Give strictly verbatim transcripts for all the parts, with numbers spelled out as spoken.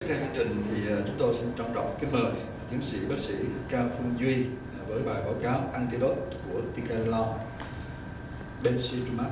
Theo chương trình thì chúng tôi xin trân trọng kính mời tiến sĩ bác sĩ Cao Phương Duy với bài báo cáo Antidote của Ticagrelor Benzocaine.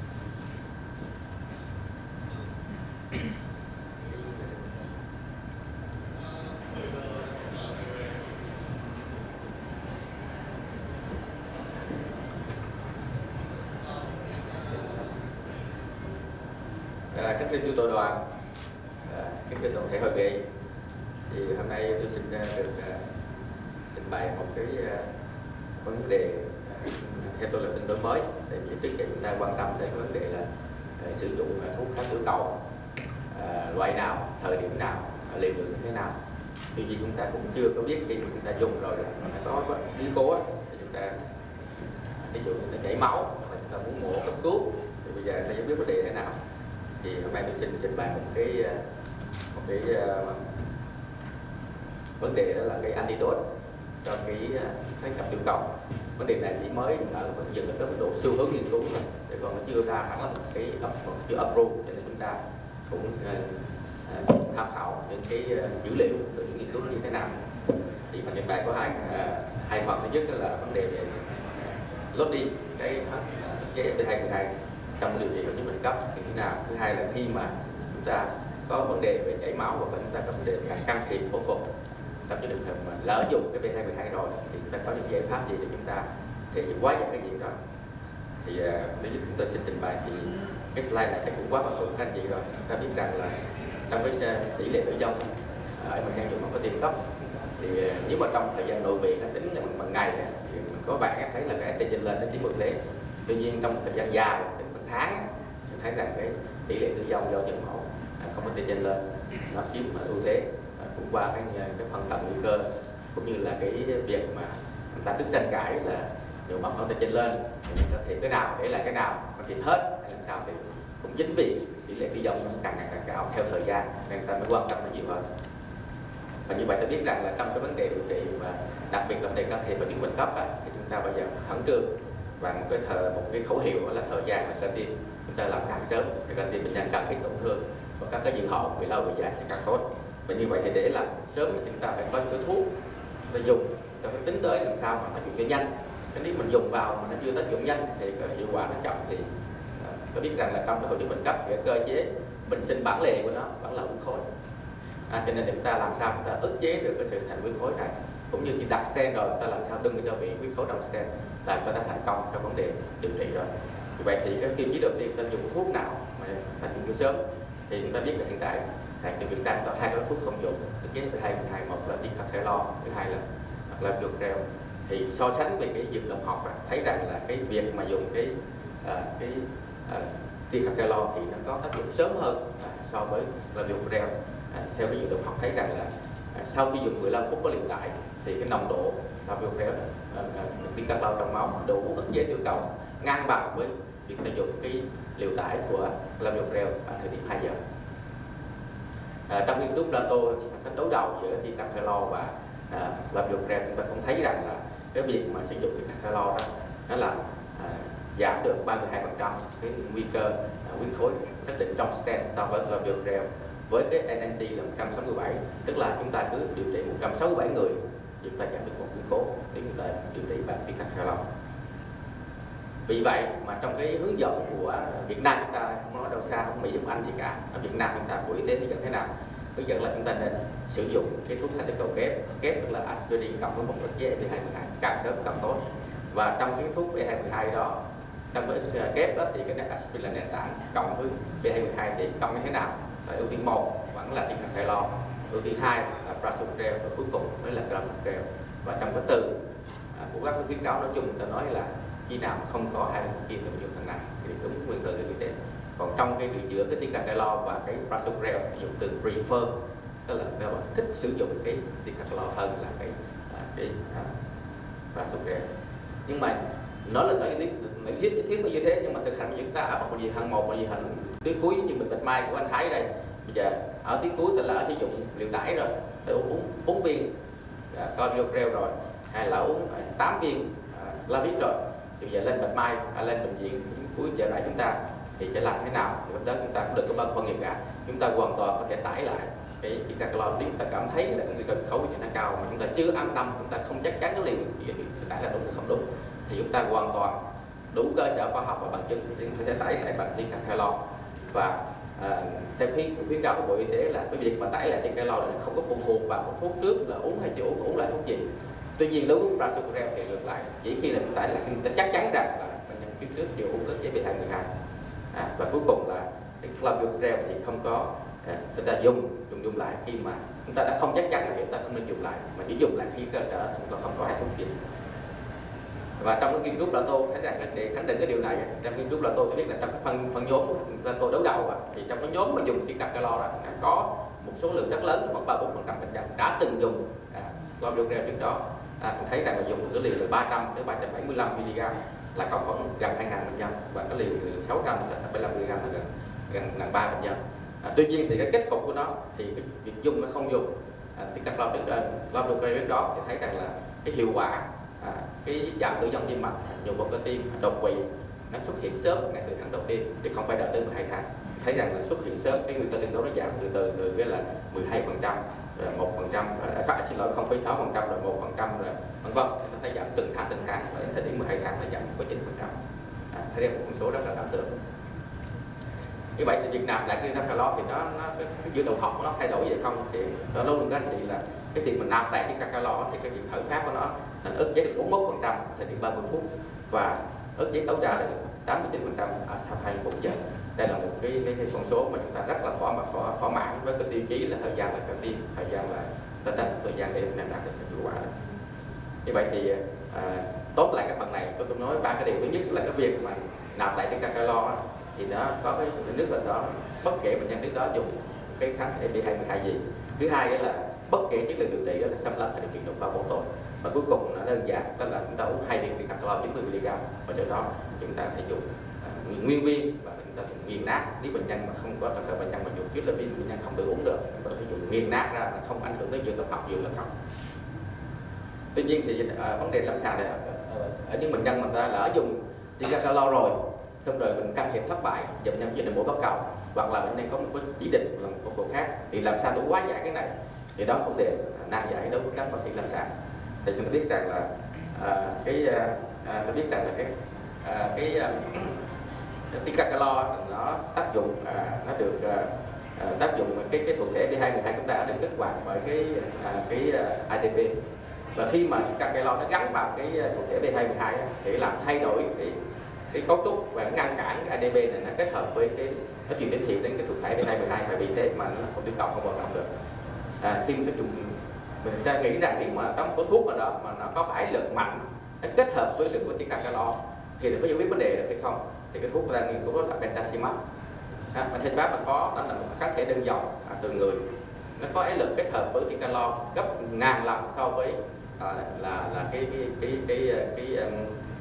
Kính thưa chú Tổ đoàn, kính thưa toàn thể hội nghị, thì hôm nay tôi xin được trình bày một cái vấn đề theo tôi là tương đối mới. Tại vì trước kia chúng ta quan tâm đến vấn đề là sử dụng thuốc kháng tiểu cầu loại nào, thời điểm nào, liều lượng như thế nào. Tuy nhiên chúng ta cũng chưa có biết khi mà chúng ta dùng rồi là nó có biến cố thì chúng ta ví dụ như chảy máu hoặc là chúng ta muốn mổ cấp cứu thì bây giờ chúng ta giải quyết vấn đề thế nào. Thì hôm nay tôi xin trình bày một cái một cái uh, vấn đề đó là cái antidote cho cái kháng cặp tiểu cầu. Vấn đề này chỉ mới ở dừng ở cái mức độ xu hướng nghiên cứu thôi, để còn nó chưa ra hẳn là một cái chưa approve, cho nên chúng ta cũng uh, tham khảo những cái uh, dữ liệu từ những nghiên cứu nó như thế nào. Thì phần trình bày có hai uh, hai phần. Thứ nhất là vấn đề về loading cái cái F T hai mươi hai trong điều trị hội chứng bệnh cấp thì thế nào. Thứ hai là khi mà chúng ta có vấn đề về chảy máu hoặc là chúng ta có vấn đề về can thiệp phẫu thuật, trong cái trường hợp mà lỡ dùng cái B hai mươi hai rồi thì chúng ta có những giải pháp gì để chúng ta thì quá giải cái chuyện đó. Thì uh, nếu như chúng tôi xin trình bày thì cái slide này chắc cũng quá bằng thường các anh chị rồi. Chúng ta biết rằng là trong cái tỷ lệ tử vong ở bệnh nhân dùng máu có tiêm cấp thì uh, nếu mà trong thời gian nội viện tính bằng, bằng ngày thì mình có bạn thấy là cái antigen lên đến chín mươi thế. Tuy nhiên trong thời gian dài bằng tháng mình thấy rằng cái tỷ lệ tử vong do nhồi máu không có antigen lên nó chiếm ưu thế, cũng qua cái cái phần tầng nguy cơ cũng như là cái việc mà người ta cứ tranh cãi là nhồi máu không antigen lên thì có thể cái nào để lại cái nào có thể hết hay làm sao, thì cũng chính vì tỷ lệ tử vong nó càng ngày càng cao theo thời gian nên ta mới quan tâm nó nhiều hơn. Và như vậy ta biết rằng là trong cái vấn đề điều trị và đặc biệt là vấn đề can thiệp và chứng bệnh cấp thì chúng ta bây giờ phải khẩn trương và một cái thời một cái khẩu hiệu đó là thời gian là cơ tim chúng ta làm càng sớm thì cơ tim bệnh nhân càng ít tổn thương và các cái dự hậu về lâu về dài sẽ càng tốt. Và như vậy thì để làm sớm thì chúng ta phải có những cái thuốc để dùng, ta phải tính tới làm sao mà nó dùng cho nhanh. Nếu mình dùng vào mà nó chưa tác dụng nhanh thì hiệu quả nó chậm. Thì có biết rằng là trong cái hội chứng bệnh cấp thì cái cơ chế bệnh sinh bản lề của nó vẫn là huyết khối, à, cho nên chúng ta làm sao chúng ta ức chế được cái sự thành huyết khối này, cũng như khi đặt stent rồi chúng ta làm sao đừng có cho bị huyết khối trong stent là chúng ta thành công trong vấn đề điều trị rồi. Vì vậy thì cái tiêu chí đầu tiên ta dùng thuốc nào mà ta dùng cho sớm thì chúng ta biết là hiện tại tại bệnh viện đang có hai cái thuốc thông dụng, cái thứ hai hai một là Ticagrelor, thứ hai là hoặc là Benzocaine. Thì so sánh về cái dược động học thấy rằng là cái việc mà dùng cái uh, cái uh, Ticagrelor thì nó có tác dụng sớm hơn uh, so với là Benzocaine. Uh, theo cái dược động học thấy rằng là uh, sau khi dùng mười lăm phút có liều tải thì cái nồng độ là Benzocaine được Ticagrelor trong máu đủ ức chế tiểu cầu ngang bằng với việc ta dùng cái liều tải của Benzocaine ở thời điểm hai giờ. À, trong nghiên cứu Plato sách đấu đầu giữa Ticagrelor và à, Benzocaine, chúng ta cũng thấy rằng là cái việc mà sử dụng Ticagrelor đó nó làm à, giảm được ba mươi hai phần trăm cái nguy cơ à, huyết khối xác định trong stent so với Benzocaine với cái N N T là một trăm sáu mươi bảy, tức là chúng ta cứ điều trị một trăm sáu mươi bảy người chúng ta giảm được một huyết khối nếu chúng ta điều trị bằng Ticagrelor. Vì vậy mà trong cái hướng dẫn của Việt Nam chúng ta không nói đâu xa, không Mỹ không Anh gì cả, ở Việt Nam chúng ta Bộ Y tế hướng dẫn thế nào? Hướng dẫn là chúng ta nên sử dụng cái thuốc kháng tiểu cầu kép, kép tức là aspirin cộng với một ức chế B hai mươi hai càng sớm càng tốt. Và trong cái thuốc B hai mươi hai đó, trong cái kép đó thì cái aspirin là nền tảng, cộng với B hai mươi hai thì cộng như thế nào? Và ưu tiên một vẫn là Ticagrelor, ưu tiên hai là Prasugrel và cuối cùng mới là Benzocaine. Và trong cái từ à, của các khuyến cáo nói chung ta nói là khi nào không có hai thằng kia thì mình dùng thằng này thì đúng nguyên từ như thế. Còn trong cái điều giữa cái Ticagrelor và cái Prasugrel dùng từ prefer, tức là các bạn thích sử dụng cái Ticagrelor hơn là cái cái uh, Prasugrel. Nhưng mà nó là nói lý lý thuyết thiết là như thế, nhưng mà thực hành chúng ta ở một gì hàng một một gì hành tuyến cuối như mình bạch mai của anh Thái đây, bây giờ ở tuyến cuối thì là sử dụng liều tải rồi, để uống bốn viên uh, Benzocaine rồi, hay là uống uh, tám viên uh, Lavix rồi, thì bây giờ lên bạch mai à, lên bệnh viện cuối trở lại chúng ta thì sẽ làm thế nào? Thì lúc đó chúng ta cũng đừng có băn khoăn gì cả, chúng ta hoàn toàn có thể tải lại cái beta carotene nếu chúng ta cảm thấy là cái nguy cơ bị khối nó cao mà chúng ta chưa an tâm, chúng ta không chắc chắn cái liều tải là đúng hay không đúng, thì chúng ta hoàn toàn đủ cơ sở khoa học và bằng chứng để có thể tải lại bằng beta carotene. Và à, theo khuyến khuyến cáo của Bộ Y tế là cái việc mà tải lại beta carotene là không có phụ thuộc vào cái thuốc trước là uống hay chưa uống, uống lại thuốc gì. Tuy nhiên đối với Prasugrel thì ngược lại, chỉ khi là chúng ta là khi chúng ta chắc chắn rằng là bệnh nhân trước chưa uống ức chế B hai mươi hai. À, và cuối cùng là cái Clopidogrel thì không có à, chúng ta dùng dùng dùng lại khi mà chúng ta đã không chắc chắn là chúng ta không nên dùng lại, mà chỉ dùng lại khi cơ sở không có không có hai thuốc gì. Và trong cái nghiên cứu Plato thấy rằng để khẳng định cái điều này, trong nghiên cứu Plato tôi biết là trong cái phân phân nhóm Plato đấu đầu thì trong cái nhóm mà dùng beta carotene có một số lượng rất lớn, khoảng ba bốn phần trăm bệnh nhân đã từng dùng à, Clopidogrel trước đó. À, tôi thấy rằng là dùng cái liều từ ba trăm tới ba trăm bảy mươi lăm mi-li-gam là có khoảng gần hai nghìn bệnh nhân, và cái liều từ sáu trăm tới tám mươi lăm mi-li-gam là gần gần gần ba bệnh nhân. À, tuy nhiên thì cái kết cục của nó thì cái việc dùng hay không dùng à, thì các Clopidogrel đó thì thấy rằng là cái hiệu quả à, cái giảm tử vong tim mạch, nhồi máu cơ tim, đột quỵ nó xuất hiện sớm ngay từ tháng đầu tiên, chứ không phải đợi tới mười hai tháng. Thấy rằng là xuất hiện sớm, cái nguy cơ tương đối nó giảm từ từ từ cái là mười hai phần trăm, rồi một phần trăm, à, xin lỗi không phẩy sáu phần trăm, rồi một phần trăm, rồi vân vân. Nó thấy giảm từng tháng từng tháng, và đến thời điểm mười hai tháng là giảm có chín phần trăm. À, thấy đây một con số rất là đáng tưởng. Như vậy thì việc nạp lại cái beta carotene thì nó, nó cái, cái dữ liệu học của nó thay đổi gì không, thì nó luôn các anh chị là cái việc mình nạp lại cái beta carotene thì cái việc khởi phát của nó là ức chế được bốn mươi mốt phần trăm thời điểm ba mươi phút, và ức chế tối đa là được tám mươi chín phần trăm sau hai mươi bốn giờ. Đây là một cái, cái, cái con số mà chúng ta rất là thỏa mãn thỏa, thỏa mãn với cái tiêu chí là thời gian là cơ tim, thời gian là ta tranh thời gian để đạt được hiệu quả. Như vậy thì à, tóm lại cái phần này tôi tôi nói ba cái điều. Thứ nhất là cái việc mà nạp lại beta carotene thì nó có cái nước là đó bất kể bệnh nhân trước đó dùng cái kháng thể B hai mươi hai gì. Thứ hai là bất kể chất lượng điều trị là xâm lấn hay điều trị đột phá vô tội. Và cuối cùng nó đơn giản đó là chúng ta uống hai viên beta carotene chín mươi mi-li-gam, và sau đó chúng ta phải dùng uh, nguyên viên, và chúng ta phải nghiền nát. Nếu bệnh nhân mà không có trường hợp bệnh nhân mà dùng trước là viên bệnh nhân không tự uống được, chúng ta phải dùng nghiền nát ra, không ảnh hưởng tới dược tập học dược là không. Tuy nhiên thì uh, vấn đề lâm sàng này ở những bệnh nhân mà ta lỡ dùng beta carotene rồi, xong rồi mình can thiệp thất bại, và bệnh nhân chỉ định mổ bắt cầu, hoặc là bệnh nhân có một cái chỉ định là một phẫu thuật khác, thì làm sao để hóa giải cái này, thì đó vấn đề nan giải đối với các bác sĩ lâm sàng. Thì chúng ta biết rằng là à, cái à, tôi biết rằng là cái à, cái beta carotene nó tác dụng à, nó được à, tác dụng cái cái thụ thể B hai mươi hai chúng ta đã được kích hoạt bởi cái à, cái a đê pê, và khi mà beta carotene nó gắn vào cái thụ thể B hai mươi hai thì làm thay đổi cái cái cấu trúc và ngăn cản cái a đê pê này nó kết hợp với cái nó truyền tín hiệu đến cái thụ thể B hai mươi hai, và vì thế mà nó không tiêu cầu không hoạt động được. À, khi mình dùng mình ta nghĩ rằng nếu mà trong có thuốc nào đó mà nó có cái ái lực mạnh, nó kết hợp với lực của beta carotene thì nó có giải quyết vấn đề được hay không, thì cái thuốc của ta nghiên cứu đó là Bentasemab. À, Bentasemab mà có đó là một kháng thể đơn dòng à, từ người, nó có ái lực kết hợp với beta carotene gấp ngàn lần so với à, là là cái cái cái cái cái cái, um,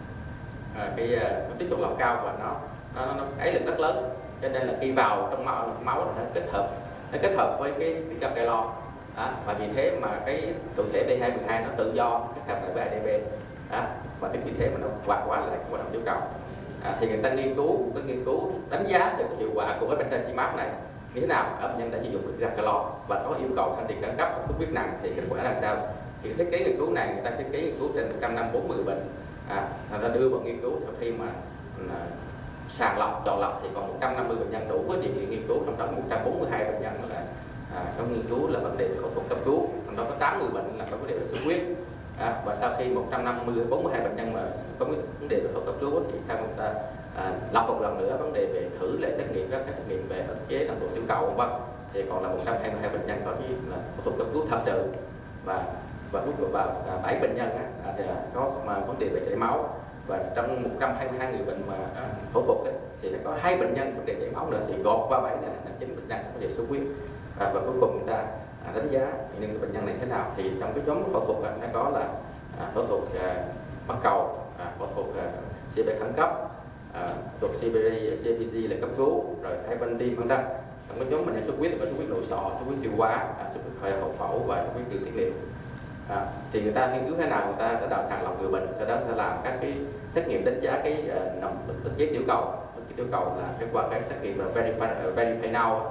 à, cái, cái, cái tiếp tục lọc cao, và nó nó nó ái lực rất lớn, cho nên là khi vào trong máu máu nó kết hợp nó kết hợp với cái beta carotene. À, và vì thế mà cái thụ thể B hai mươi hai nó tự do kết hợp lại với a đê pê, à, và chính vì thế mà nó hoạt hóa lại hoạt động tiểu cầu. À, thì người ta nghiên cứu cái nghiên cứu đánh giá về hiệu quả của cái Bentasemab này như thế nào ở bệnh nhân đã sử dụng beta carotene và có yêu cầu can thiệp khẩn cấp và xuất huyết nặng thì kết quả là sao. Thì thiết kế nghiên cứu này người ta thiết kế nghiên cứu trên một trăm năm mươi bốn người bệnh, à, người ta đưa vào nghiên cứu sau khi mà à, sàng lọc chọn lọc thì còn một trăm năm mươi bệnh nhân đủ với điều kiện nghiên cứu, trong đó một trăm bốn mươi hai bệnh nhân là À, trong nghiên cứu là vấn đề về phẫu thuật cấp cứu, trong đó có tám mươi bệnh là có vấn đề về xuất huyết. À, và sau khi một trăm năm mươi bốn mươi hai bệnh nhân mà có vấn đề về phẫu thuật cấp cứu thì sau chúng ta à, lọc một lần nữa vấn đề về thử lại xét nghiệm các cái xét nghiệm về ức chế nồng độ tiểu cầu vân vân, thì còn là một trăm hai mươi hai bệnh nhân có cái là phẫu thuật cấp cứu thật sự, và và cuối cùng vào bảy bệnh nhân á, thì có mà vấn đề về chảy máu, và trong một trăm hai mươi hai người bệnh mà à, phẫu thuật đấy, thì nó có hai bệnh nhân vấn đề chảy máu nữa, thì gộp qua bảy này là chín bệnh nhân có vấn đề xuất huyết. À, và cuối cùng chúng ta à, đánh giá những cái bệnh nhân này thế nào. Thì trong cái nhóm phẫu thuật à, nó có là à, phẫu thuật à, bắt cầu, à, phẫu thuật à, xê pê khẩn cấp, à, phẫu thuật xê pê giê là cấp cứu, rồi thay van tim vân vân. Trong cái nhóm bệnh nhân xuất huyết thì có xuất huyết nội sọ, xuất huyết tiêu hóa, à, xuất huyết hậu phẫu và xuất huyết đường tiết niệu. À, thì người ta nghiên cứu thế nào, người ta đã đào sàng lọc người bệnh, sau đó người ta làm các cái xét nghiệm đánh giá cái uh, nồng ức chế tiểu cầu. Ức chế tiểu cầu là cái qua cái xét nghiệm là verify, uh, verify now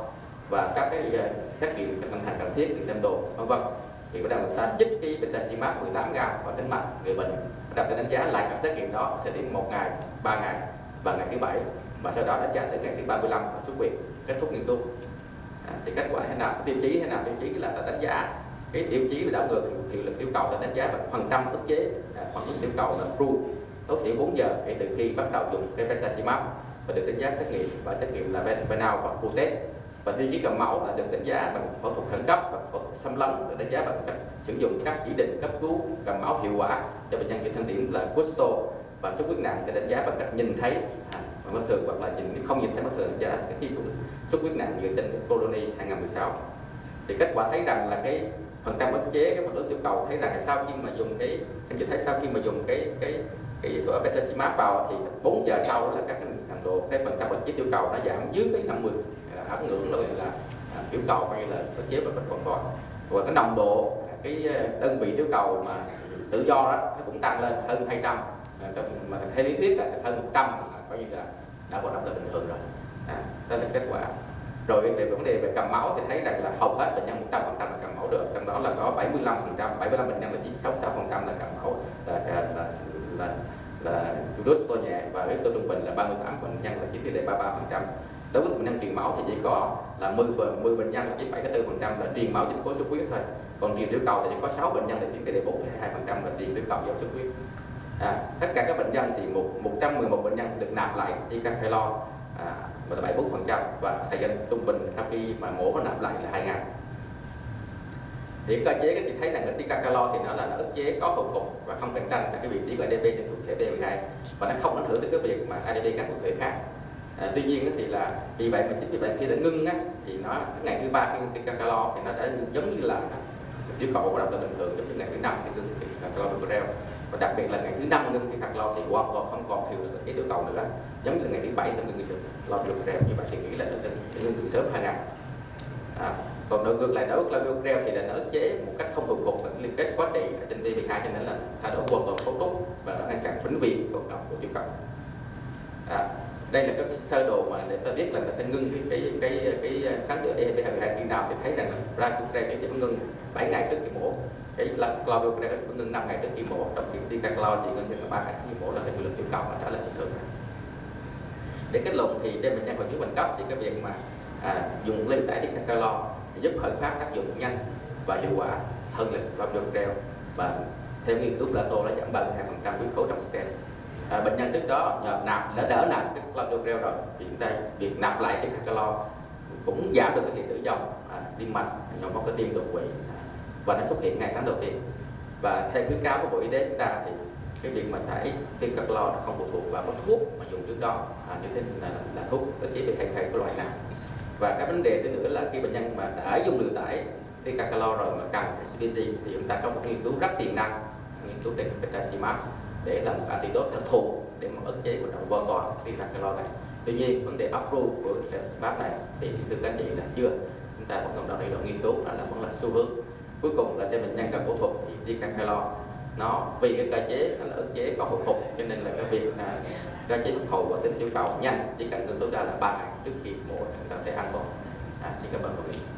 và các cái uh, xét nghiệm tâm thần cần thiết, điện tâm đồ, vân vân. Thì bắt đầu người ta chích cái Bevacizumab mười tám gam vào tính mạch người bệnh, bắt đầu ta đánh giá lại các xét nghiệm đó thời điểm một ngày, ba ngày và ngày thứ bảy, và sau đó đánh giá tới ngày thứ ba mươi lăm và xuất viện, kết thúc nghiên cứu. À, thì kết quả thế nào, tiêu chí thế nào? Tiêu chí là ta đánh giá cái tiêu chí về đảo ngược hiệu lực tiểu cầu, ta đánh giá bằng phần trăm ức chế à, phần ức tiểu cầu là pru tối thiểu bốn giờ kể từ khi bắt đầu dùng cái Bevacizumab, và được đánh giá xét nghiệm và xét nghiệm là Venal và Pru-test. Và tiêu chí cầm máu là được đánh giá bằng phẫu thuật khẩn cấp và phẫu thuật xâm lấn, được đánh giá bằng cách sử dụng các chỉ định cấp cứu cầm máu hiệu quả cho bệnh nhân với thân điểm là Gusto, và xuất huyết nặng thì đánh giá bằng cách nhìn thấy à, bất thường hoặc là nhìn không nhìn thấy bất thường, đánh giá cái tiếp xuất huyết nặng dựa trên Colony hai không một sáu. Thì kết quả thấy rằng là cái phần trăm ức chế cái phản ứng tiểu cầu, thấy rằng là sau khi mà dùng cái em chỉ thấy sau khi mà dùng cái cái cái thuốc Bevacizumab vào thì bốn giờ sau là các cái trình độ cái phần trăm ức chế tiểu cầu nó giảm dưới cái năm mươi, ở ngưỡng rồi là à, tiểu cầu coi như là ức chế và vẫn còn. Và cái nồng độ cái đơn vị tiểu cầu mà tự do đó nó cũng tăng lên hơn hai trăm, mà theo lý thuyết là hơn một trăm là coi như là đã hoạt động là bình thường rồi. À, đó là kết quả. Rồi về vấn đề về cầm máu thì thấy rằng là hầu hết bệnh nhân một trăm phần trăm là cầm máu được, trong đó là có bảy mươi lăm phần trăm, bảy mươi lăm bệnh nhân là chỉ sáu mươi sáu phần trăm là cầm máu là là là là, là Gusto nhẹ, và Gusto trung bình là ba mươi tám bệnh nhân là chiếm tỷ lệ ba mươi ba phần trăm. Đối với bệnh nhân truyền máu thì chỉ có là mười bệnh nhân là chỉ bảy mươi tư phần trăm là truyền máu chính khối xuất huyết thôi, còn truyền tiểu cầu thì chỉ có sáu bệnh nhân là chiếm tỷ lệ bốn phẩy hai phần trăm là truyền tiểu cầu do xuất huyết. À, tất cả các bệnh nhân thì một một trăm mười một bệnh nhân được nạp lại ticagrelor à, là bảy mươi bốn phần trăm, và thời gian trung bình sau khi mà mổ và nạp lại là hai ngày. Thì cơ chế thì thấy rằng cái ticagrelor thì nó là nó ức chế có hồi phục và không cạnh tranh tại cái vị trí của a đê pê trên thụ thể B mười hai, và nó không ảnh hưởng tới cái việc mà a đê pê các thụ thể khác. À, tuy nhiên thì là vì vậy mà chính vì vậy khi đã ngưng á, thì nó ngày thứ ba khi ngưng ticagrelor thì nó đã giống như là tiểu cầu hoạt động là bình thường, giống như ngày thứ năm khi ngưng ticagrelor. Và đặc biệt là ngày thứ năm ngưng ticagrelor thì hoàn toàn không còn thiếu được cái tiểu cầu nữa, giống như ngày thứ bảy ta ngưng được clopidogrel. Như vậy thì nghĩ là nó ngưng được sớm hai ngày. À, còn đối ngược lại đối với clopidogrel thì là nó ức chế một cách không hồi phục và liên kết quá trị ở trên B mười hai, cho nên là thay đổi hoàn toàn cấu trúc và nó ngăn chặn vĩnh viễn hoạt động của tiểu cầu. À, đây là cái sơ đồ mà để ta biết là nó phải ngưng cái cái cái cái kháng thể B hai mươi hai khi nào, thì thấy rằng là rasuprel chỉ phải ngưng bảy ngày trước khi mổ, cái clopidogrel phải ngưng năm ngày trước khi mổ, trong khi ticagrelor chỉ ngưng chừng ba ngày trước khi mổ là cái hiệu lực tiểu cầu nó trở lại bình thường. Để kết luận thì trên bệnh nhân hội chứng bệnh cấp thì cái việc mà à, dùng liều tải ticagrelor giúp khởi phát tác dụng nhanh và hiệu quả hơn là clopidogrel, và theo nghiên cứu Plato nó giảm ba mươi hai phần trăm huyết khối trong stent. À, bệnh nhân trước đó nhờ nạp đã đỡ nạp cái clopidogrel rồi thì chúng ta việc nạp lại ticagrelor cũng giảm được cái điện tử dòng à, tim mạch, nhồi máu cơ tim, đột quỵ, à, và nó xuất hiện ngày tháng đầu tiên. Và theo khuyến cáo của Bộ Y tế chúng ta thì cái việc mình thải ticagrelor nó không phụ thuộc vào cái thuốc mà dùng trước đó, à, như thế là, là thuốc ức chế B hai mươi hai của loại nào. Và cái vấn đề thứ nữa là khi bệnh nhân mà đã dùng liều tải ticagrelor rồi mà cần xê pê giê thì chúng ta có một nghiên cứu rất tiềm năng, nghiên cứu về Bevacizumab để làm một antidote thật thụ để mà ức chế hoạt động hoàn toàn ticagrelor này. Tuy nhiên vấn đề approve của Bevacizumab này thì xin thưa các anh chị là chưa, chúng ta vẫn còn đang đi độ nghiên cứu, là vẫn là xu hướng. Cuối cùng là trên bệnh nhân cần phẫu thuật thì ticagrelor nó vì cái cơ chế là ức chế có hồi phục, cho nên là cái việc là cơ chế hấp thụ và tính tiểu cầu nhanh, chỉ cần ngưng tối đa là ba ngày trước khi mổ để chúng ta có thể an toàn. À, xin cảm ơn mọi người.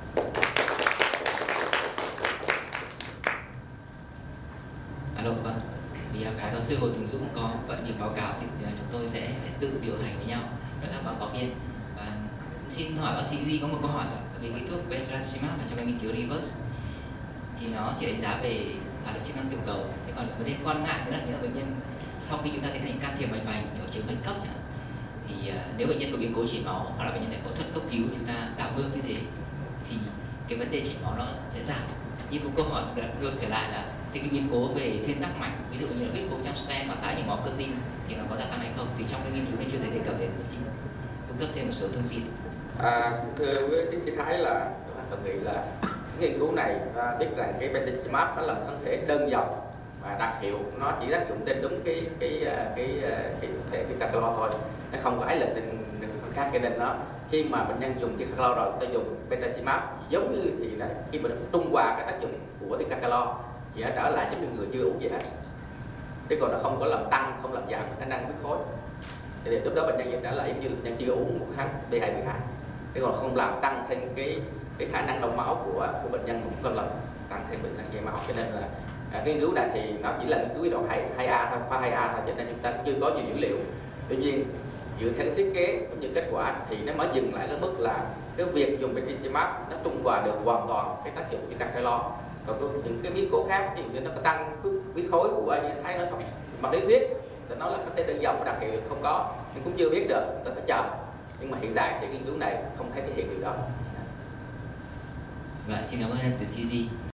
Alo, vâng. Vì phó giáo sư Hồ Tường Dũng có bận việc báo cáo thì chúng tôi sẽ tự điều hành với nhau với các báo cáo viên. Và xin hỏi bác sĩ Duy có một câu hỏi về cái thuốc Bevacizumab mà trong cái nghiên cứu reverse thì nó chỉ đánh giá về hoạt động chức năng tiểu cầu, sẽ còn vấn đề quan ngại nữa là những bệnh nhân sau khi chúng ta tiến hành can thiệp mạch vành ở chứng bệnh cấp chẳng hạn, thì uh, nếu bệnh nhân có biến cố chảy máu hoặc là bệnh nhân này phẫu thuật cấp cứu chúng ta đảo ngược như thế thì cái vấn đề chảy máu nó sẽ giảm. Nhưng có câu hỏi đặt ngược trở lại là thì cái biến cố về thuyên tắc mạch, ví dụ như là huyết khối trong stent và tái nhồi máu cơ tim thì nó có gia tăng hay không, thì trong cái nghiên cứu này chưa thấy đề cập đến, xin cung cấp thêm một số thông tin. À, thưa với tiến sĩ Thái là tôi nghĩ là nghiên cứu này à, biết rằng cái Bevacizumab nó là một kháng thể đơn dòng và đặc hiệu, nó chỉ tác dụng trên đúng cái cái cái cái, cái thực thể ticagrelor thôi, nó không phải là trên những khác, cho nên nó khi mà bệnh nhân dùng ticagrelor rồi ta dùng Bevacizumab giống như thì là khi mình trung hòa cái tác dụng của ticagrelor thì nó trở lại giống như người chưa uống gì hết, thế còn nó không có làm tăng, không làm giảm khả năng huyết khối, thì lúc đó bệnh nhân trở lại như bệnh nhân chưa uống một kháng B hai mươi hai. thế còn không làm tăng thêm cái cái khả năng đông máu của của bệnh nhân, cũng không làm tăng thêm bệnh năng nhồi máu. Cho nên là à, cái nghiên cứu này thì nó chỉ là nghiên cứu cái độ hai A thôi, pha hai A thôi, cho nên chúng ta chưa có nhiều dữ liệu. Tuy nhiên dựa theo cái thiết kế cũng như kết quả thì nó mới dừng lại cái mức là cái việc dùng Bevacizumab nó trung hòa được hoàn toàn cái tác dụng của ticagrelor. Còn có những cái biến cố khác, ví dụ như nó có tăng huyết khối của anh thấy nó không, mặt lý thuyết để nói là có thể đơn dòng đặc hiệu không có, nhưng cũng chưa biết được, ta phải chờ. Nhưng mà hiện tại thì nghiên cứu này không thấy thể hiện điều đó. Vâng, xin cảm ơn tiến sĩ Di.